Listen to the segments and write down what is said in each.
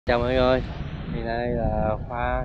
Chào mọi người, thì đây là Khoa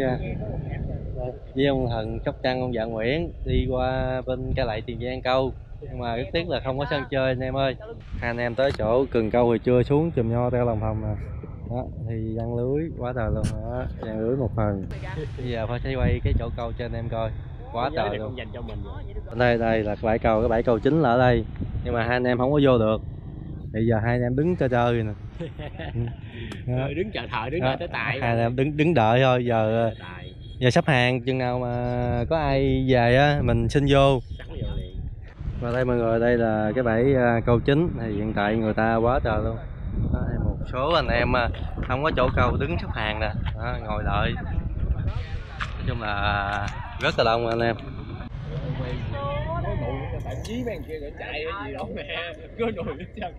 với ông Thần Sóc Trăng, ông Dạ Nguyễn đi qua bên Cai Lậy Tiền Giang câu, nhưng mà rất tiếc là không có sân chơi anh em ơi. Hai anh em tới chỗ cần câu hồi trưa xuống chùm nho teo lòng hồng nè, đó thì giăng lưới quá trời luôn đó, giăng lưới một phần. Bây giờ Khoa sẽ quay cái chỗ câu cho anh em coi, quá trời luôn. Đây là cái bãi câu chính là ở đây, nhưng mà hai anh em không có vô được. Bây giờ hai anh em đứng chơi nè. Đứng chờ thợ, đứng đợi tới tài. Hai anh em đứng đợi thôi. Giờ sắp hàng, chừng nào mà có ai về á mình xin vô. Và đây mọi người, đây là cái bãi câu chính, thì hiện tại người ta quá trời luôn đó, một số anh em không có chỗ câu đứng sắp hàng nè đó, ngồi đợi. Nói chung là rất là đông anh em. Thậm chí mấy kia chạy gì đó mẹ cứ nồi lên chân.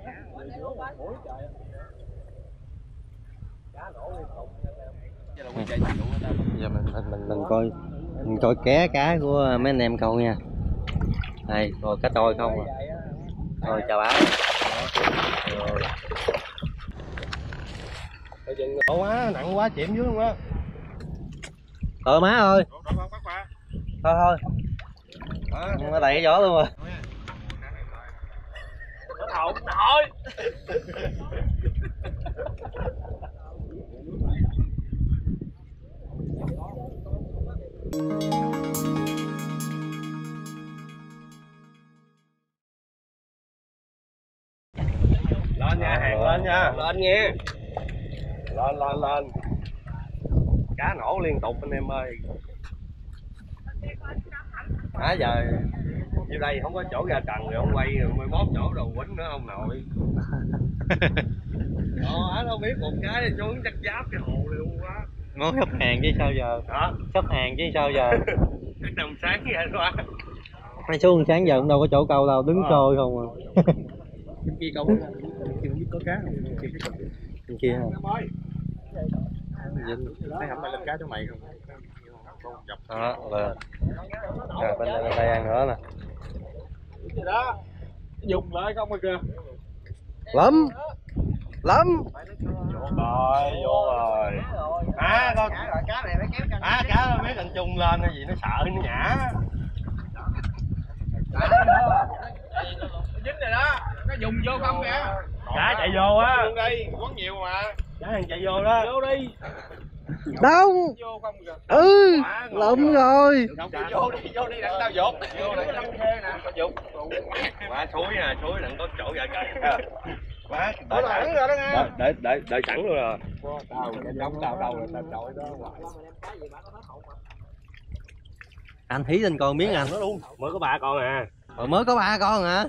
Giờ mình coi ké cá của mấy anh em câu nha. Đây rồi cá trôi không à. Thôi chào bác. Rồi dừng nổ quá, nặng quá chìm dưới luôn á. Thôi má ơi. Thôi nó đẩy cái gió luôn rồi. Nó thộn thôi. Lên nha, hàng lên nha. Lên nha. Lên. Cá nổ liên tục anh em ơi. Giờ như đây không có chỗ ra cần rồi ông quay rồi mới mót chỗ đầu quýnh nữa ông nội. Đâu biết một cái xuống chắc giáp cái hồ luôn quá. Món sắp hàng chứ sao giờ. Đó. Sắp hàng chứ sao giờ. Chắc đồng sáng ra quá. Hay xuống sáng giờ cũng đâu có chỗ câu đâu, đứng trôi không à. Bên kia câu không biết có cá không? Bên kia hả? Thấy không phải lên cá cho mày không? Đó là bên đây ăn nữa nè. Cái đó dùng lại không rồi kìa. Lắm Vô rồi. Con cá này nó kéo căng. Cá mấy thằng chung lên hay gì nó sợ nó nhả. Dính rồi đó, nó dùng vô không kìa. Cá chạy vô á. Vô đi, quấn nhiều mà. Cá thằng chạy vô đó. Vô đi. Đâu? Vô không kìa. Lụm rồi. Vô đi đặng tao dột. Vô đi đặng khê nè, tao dột. Quá suối nè, suối đặng có chỗ ra kìa. Quá, đợi sẵn rồi đó nghe. Đợi sẵn luôn rồi. Tao đâu rồi tao trội đó hoài. Anh hí lên con miếng anh. Nó luôn. Mới có 3 con à. Mới có 3 con hả?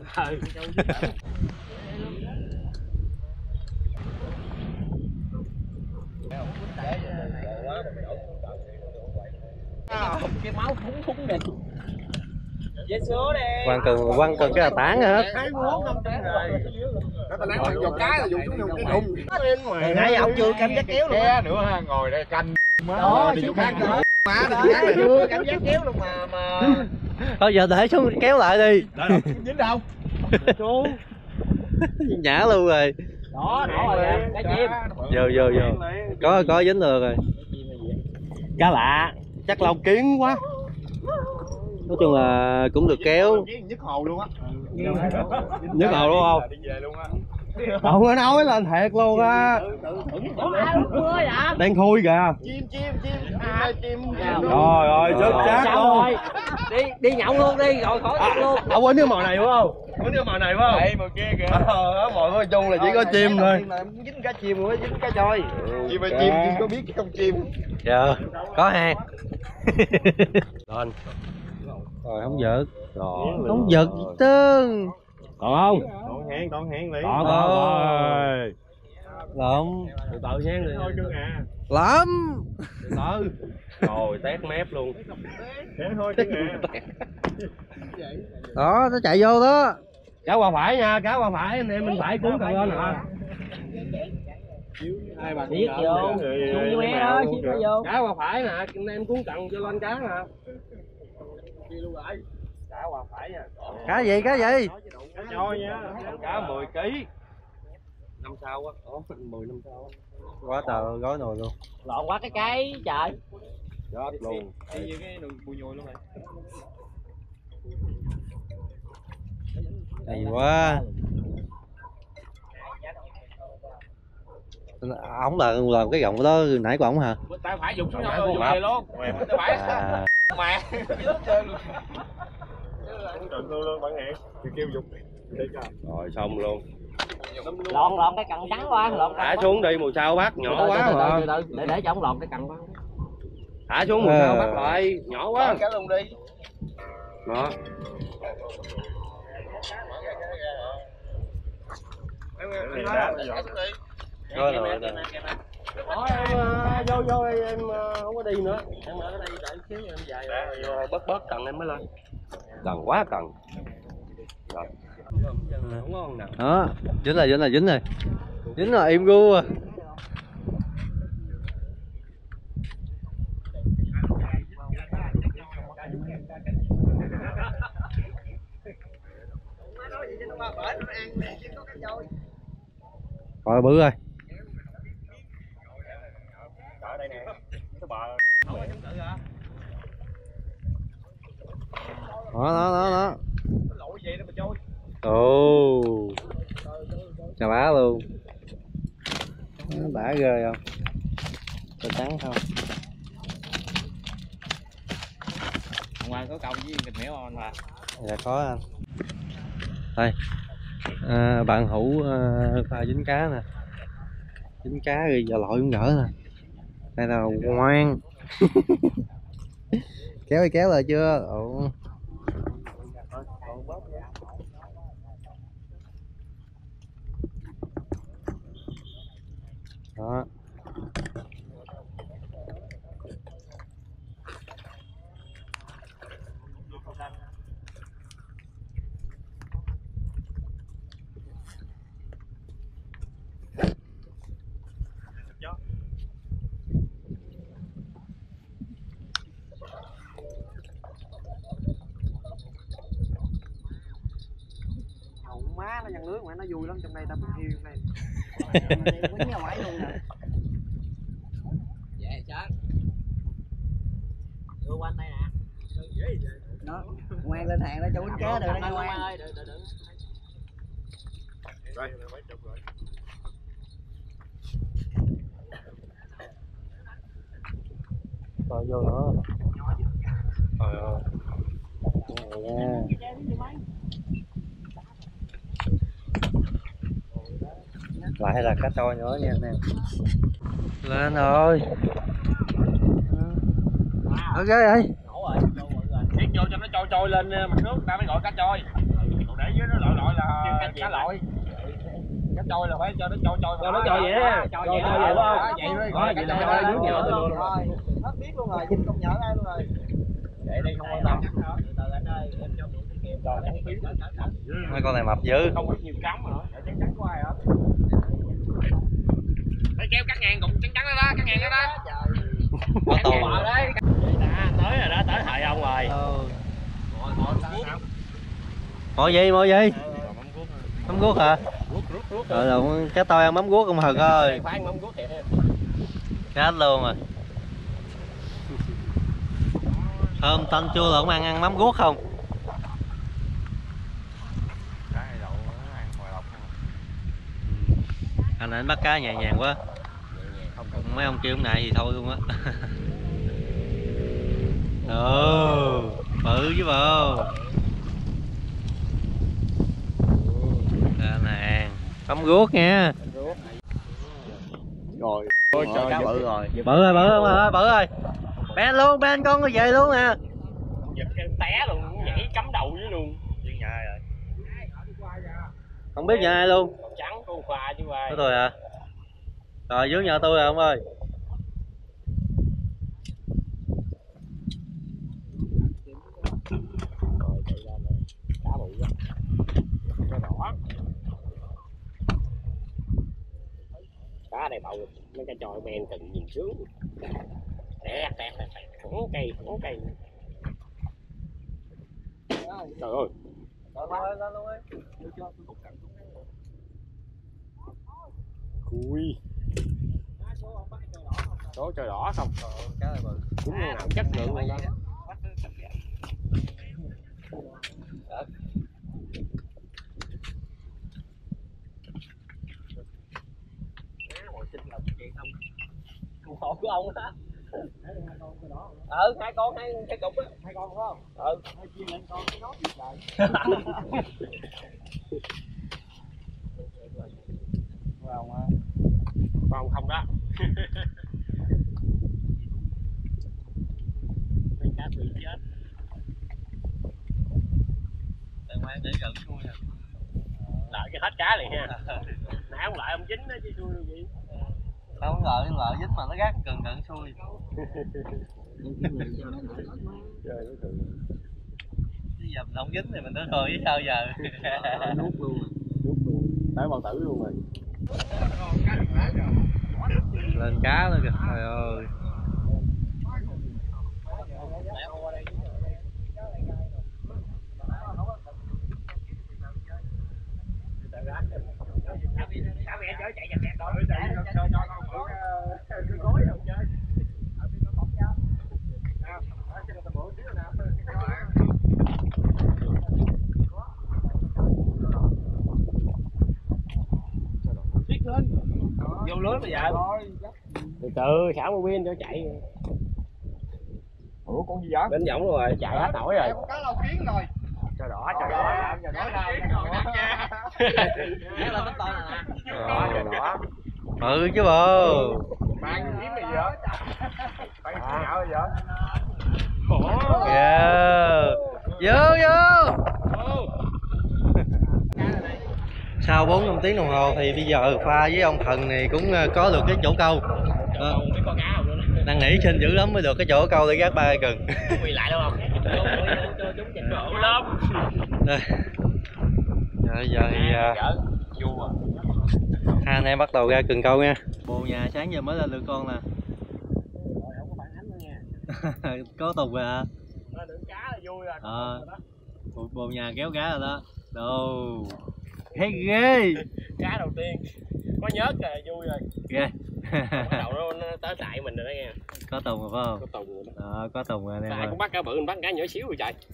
Cái máu phúng đi. Vé số đi. Quăng cần cái là tán hết. 2400 rồi. Nó tao nắng giọt cái là dùng xuống dùng cái đùng. Nãy ông chưa canh giá kéo luôn á. Nữa ha, ngồi đây canh. Đó, đi khác nữa. Chưa canh giá kéo luôn mà. Thôi giờ để xuống kéo lại đi. Dính đâu? Chú. Nhả luôn rồi. Đó, rồi cá chim. Vô. Có dính được rồi. Cá lạ, chắc lồng kiến quá. Nói chung là cũng được kéo. Nhức hồ luôn á. Nhức hồ luôn không? Đi về luôn á. Không có nói là thiệt luôn á. Đang thui kìa. Chim. Rồi chết chát luôn. Đi nhậu luôn đi rồi khỏi luôn. Ông quên cái mồi này đúng không? Quên cái mồi này phải không? Đây mồi kia kìa. Mồi nói chung là chỉ có chim thôi. Dính cá chim mới dính cá trôi. Chim hay chim có biết cái con chim. Dạ, có hàng. Lên. Rồi không giật. Không giật gì trơn. Còn không? Còn hẹn liền. Còn rồi. Lộn. Từ từ hẹn liền. Thôi cưng à. Lắm. Từ từ. Rồi tét mép luôn. Hẹn thôi cưng à. Đó, nó chạy vô đó. Cá qua phải nha, cá qua phải anh em mình phải cuốn cần lên nè. Biết vô. Xuống bé đó, xíu vô. Cá qua phải nè, anh em cuốn cần cho lên cá nè. Cá qua phải nha. Cá gì? Cá trôi nha. Cá 10 kg. 5 sao á, 10 5 sao á. Quá trời gói nồi luôn. Lộn quá cái trời. Chết luôn. Đi với cái đường bùi nhùi luôn rồi. Hay quá. Ổng là làm cái gọng đó nãy của ổng hả? Tao phải dùng xuống rồi, dùng về luôn. Tao phải. Mẹ. Trộn luôn bạn hẹn. Kêu dục. Rồi xong luôn. Lộn cái cặn trắng qua, lộn. Thả xuống đi, mùi sao bắt nhỏ quá mà. Để cho ổng lộn cái cặn qua. Thả xuống mùi sao bắt lại, nhỏ quá. Kéo luôn đi. Đó. Gói nồi rồi. Vô em không có đi nữa. Em ở đây đợi xíu em về rồi bớt cần em mới lên. Cần quá cần. Rồi. Không ngon nào. Đó, dính rồi. Dính rồi im gu à. Rồi bự rồi. Ở đây nè. Cái bờ. Đó. Ồ. Chà bá luôn. Đã ghê không? Cho trắng không? Ngoài có cầu với thịt mẻo anh mà. Dạ có anh. Đây. Bạn hữu pha dính cá nè. Dính cá rồi giờ lội cũng gỡ nè. Đây là ngoan. Kéo lại chưa? Ồ. Đó. Má nó nhăn nước mà nó vui lắm, trong đây tao bị hiu trong đây. Quýnh nhau mãi luôn nè. Dạ chết. Đưa quanh đây nè. Nó ngoan lên hàng đó cho quýnh cá được đó ngoan ơi, đừng. Đây, mấy chục rồi. Rồi vô nữa. Trời ơi. Lại hay là cá trôi nữa nha anh em. Lên rồi. Ok rồi. Tiến vô cho nó trôi lên mặt nước ta mới gọi cá trôi. Còn để dưới nó lội là cá lội. Cá trôi là phải cho nó trôi. Cho nó trôi vậy á. Trôi vậy đúng không? Vậy là trôi nước nhỏ từ luôn rồi. Hết biết luôn rồi, nhìn không nhớ ai luôn rồi. Để đây không quan tâm. Từ anh ơi, em cho mượn cái kìm rồi trắng phím. Mấy con này mập dữ. Không biết nhiều cắm nữa. Để trắng của ai hả? Đây kéo cắt ngàn cũng trắng đó, cắt ngàn đó đó. Có tù. Tới rồi đó, tới thời ông rồi. Mồi gì? Mắm guốc hả? Rồi là cá toi ăn mắm guốc không Hừng ơi. Chết luôn rồi. Thơm tanh chua là không ăn mắm guốc không? Anh bắt cá nhẹ nhàng quá. Mấy ông kêu hôm nay thì thôi luôn á. Ồ, bự chứ bộ. Nè, mắm guốc nha. Rồi, cho cá bự rồi. Bự rồi. Ben luôn, Ben con về luôn nè. Giật cái té luôn, nhảy cắm đầu dưới luôn. Dưới nhà rồi. Không biết nhà ai luôn. Trắng con khoa chứ vậy. Của tôi hả? Rồi dưới nhà tôi rồi ông ơi. Cá bự quá. Cá này bầu, mấy cái tròi men từng nhìn xuống. Tẹt, khổ cây. Trời ơi. Ui. Đó trời đỏ không? Cá là bự. Đúng là chất lượng rồi đó. Con hổ của ông đó. Hai con hai cục á. Hai con phải không? Hai chia lên con cái nốt gì trời. Con không đó. Cá bị chết. Tại ngoan để gần xuôi nè. Lại cái hết cá liền ha. Nãy ông lại ông dính đó chứ xui đâu gì. Không ngờ cái lợi dính mà nó gác gần xuôi. Bây giờ mình không dính thì mình tới thôi chứ sao giờ. Nuốt luôn. Tới bao tử luôn rồi. Lên cá nữa kìa. Trời ơi. Vô lưới bây giờ. Từ từ xả một pin cho chạy. Ủa con gì vậy? Đến võng luôn rồi, chạy hết nổi rồi. Con cá lau kiến rồi. Trời đỏ, trời đỏ. Trời đỏ. Nó lên to nè. Trời đỏ. Ừ chứ bộ. Bạn kiếm gì vậy? Bạn nhạo gì vậy? Kìa. Vô. Sau 4-5 tiếng đồng hồ thì bây giờ pha với ông Thần này cũng có được cái chỗ câu. Đang nghĩ xin dữ lắm mới được cái chỗ câu để gác 3 cần. Quỳ lại đâu không? Cho lắm. Đây. Giờ thì hai anh em bắt đầu ra cần câu nha. Bồ nhà sáng giờ mới lên được con nè. Có Tùng rồi hả? Đựng cá là vui rồi. Bồ nhà kéo cá rồi đó. Đồ. Thấy ghê. Cá đầu tiên. Có nhớt rồi vui rồi. Ghê. Bắt đầu nó tới tại mình rồi đó nghe. Có Tùng rồi phải không? Có Tùng rồi đó. Có Tùng rồi anh em. Ai cũng bắt cá bự, mình bắt cá nhỏ xíu rồi chạy.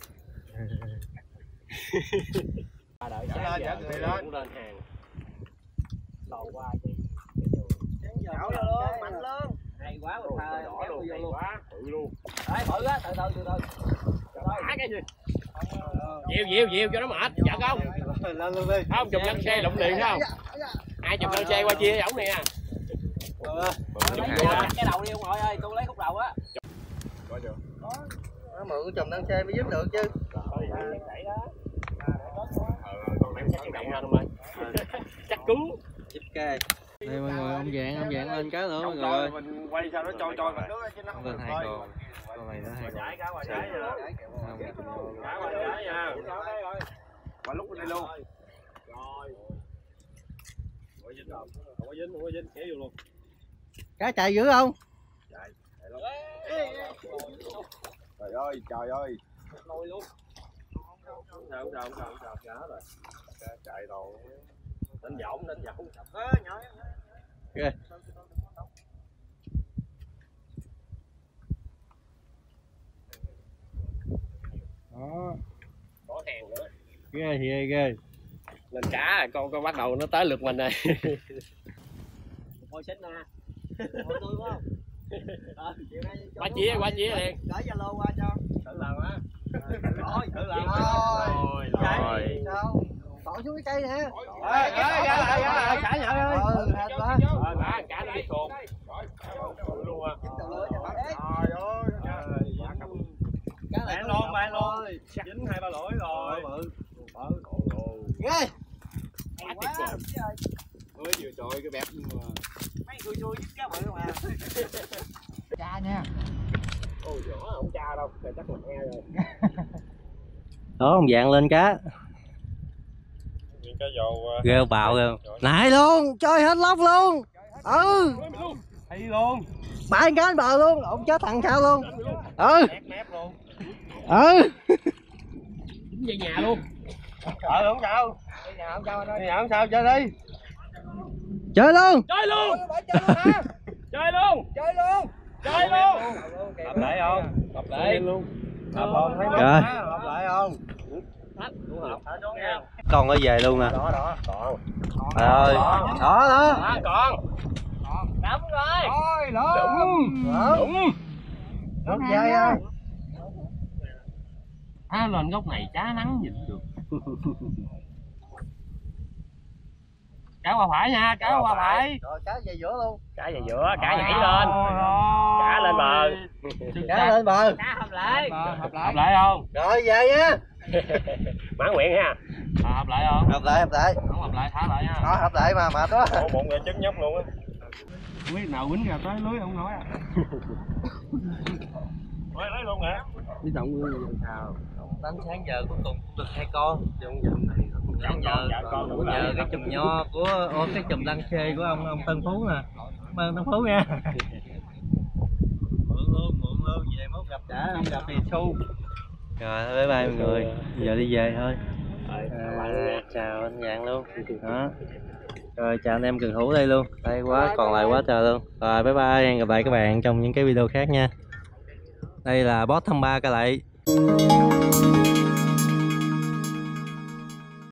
Đợi sáng giờ cũng lên hàng. Lò qua đi. Chảo vô luôn, mạnh luôn. Hay quá mà pha đỏ luôn, hay quá, bự luôn. Đấy, bự á, từ từ. Đá cái gì? Diều cho nó mệt, dạ không? Lên luôn đi. Không, chụp lăn xe lụm liền thấy không? Ai chụp lăn xe qua chia ổng nè. Chặt cái đầu đi ông nội ơi, tôi lấy khúc đầu á. Nó mượn chùm lăn xe mới giúp được chứ. Chắc cứng. Chích cây. Đây mọi người, ông dạng lên cá nữa mọi người ơi. Mình quay sao nó trôi mặt nước chứ nó không lên 2 con. Con này nó 2 con. Cá qua trái rồi đó. Cá qua trái nha. Qua lúc đi luôn. Rồi. Không có dính, kéo vô luôn. Cá chạy dữ không? Chạy lắm. Trời ơi. Nôi luôn. Không sao, cá rồi. Chạy đồ. Đánh võng. Nhỏ. Ghê. Đó. Có hàng nữa. Ghê. Lên cá rồi, con bắt đầu nó tới lượt mình rồi. Thôi xích nè. Thôi tôi phải không? Qua chia liền. Gửi Zalo qua cho. Thử lần á. Thử lần. Rồi. Sao? Bỏ xuống cái cây nè. Cá nhỏ ơi. Cá nó bị khôn. Luôn à. Bán luôn. Dính 2-3 lỗi rồi. Ghê. Quá. Mới vừa trội cái bẹp nhưng mà mấy người chui với cá bự mà. Cha nha. Ôi giời ơi, không cha đâu, thì chắc là nghe rồi. Đó, ông dạng lên cá. Cá dầu Ghê bạo kìa. Lại luôn, chơi hết lóc luôn. Hay luôn. Bãi cá bờ luôn, ông chết thằng sao luôn. Mép luôn. Về nhà luôn. Không sao. Về nhà không sao anh ơi. Về nhà không sao, chơi đi. Chơi luôn. Chơi luôn. Chơi luôn. Chơi luôn. Chơi luôn. Hợp lại không? Hợp lại luôn. Hợp không? Thấy Rồi. hợp lại không? Con nó về luôn nè. Đó, còn. Trời ơi. Đó. Còn. Đúng rồi. Rồi, đúng. Đúng dây không? Lên gốc này cá nắng nhìn được. Cá qua phải nha, cá qua phải. Rồi cá về giữa luôn. Cá về giữa, cá nhảy lên. Cá lên bờ. Cá lên bờ. Cá hợp lại. Hợp lại không? Rồi về nha. Mãn nguyện ha. Hợp lại không? Hợp lại. Không hợp lại thả lại nha. Đó, hợp lại mà mệt quá. Một người trứng nhóc luôn á. Không biết nào quýnh ra tới lưới không nói à. Lấy luôn hả? Đi động luôn sao? Đến sáng giờ cuối cùng cũng được 2 con. Trong dùm này nhờ cái chùm nho của cái chùm lăng khê của ông Tân Phú nè. Cảm ơn Tân Phú nha. Mượn luôn về mốt gặp đã, không gặp thì xu. Rồi bye bye mọi người, giờ đi về thôi. Chào anh Dạng luôn. Đó. Rồi chào anh em Cần Hữu đây luôn. Đây quá, còn lại quá trời luôn. Rồi bye bye, hẹn gặp lại các bạn trong những cái video khác nha. Đây là boss thăm ba Cai Lậy.